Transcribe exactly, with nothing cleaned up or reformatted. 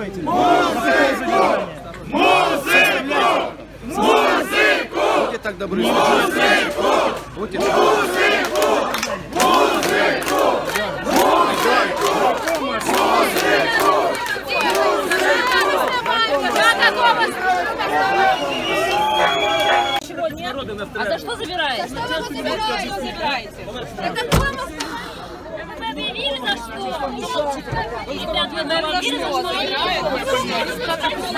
настроите? Музыку! Музыку! Музыку! Будьте так добры. Музыку! Будьте так добры. Музыку! Музыку! Чего нет? А за что забираете? За что вы забираете? Да какой вы? Вы объявили за что? Ребят, вы объявили за что?